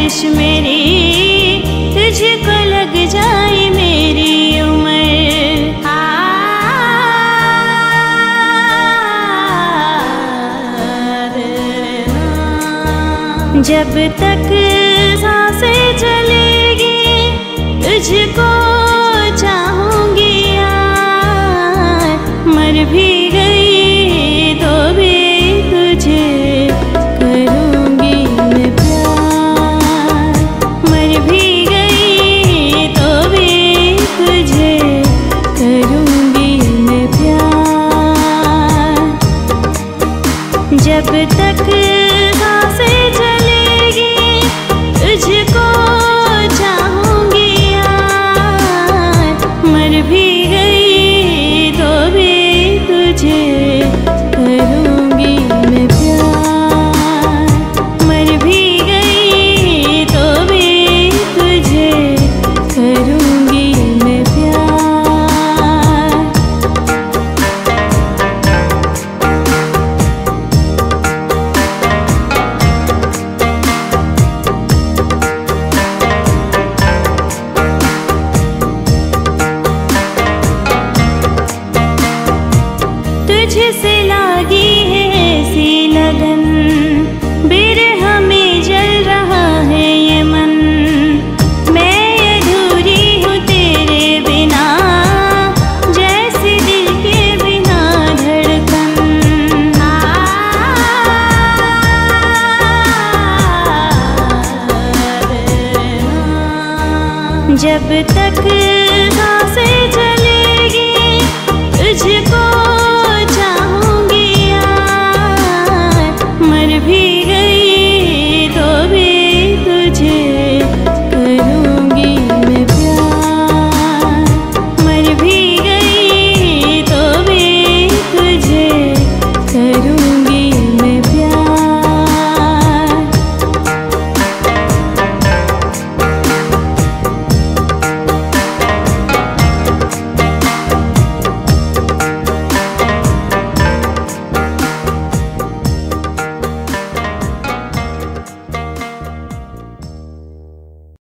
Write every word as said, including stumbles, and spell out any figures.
ख्वाहिश मेरी तुझको लग जाए मेरी उम्र। आ, जब तक सांसें चलेगी तुझको चाहूंगी यार, मर भी गई तो भी तुझे करूंगी मैं प्यार। मर भी गई तो भी तुझे करूंगी मैं प्यार। जब तक सांसें चलेगी तुझको चाहूंगी यार, मर भी गई तो भी तुझे करूंगी मैं प्यार। मर भी गई तो भी तुझे करूंगी मैं प्यार। तुझसे लागी है ऐसी लगन, बिरह में जल रहा है ये मन। मैं अधूरी हूँ तेरे बिना, जैसे दिल के बिना धड़कन। जब तक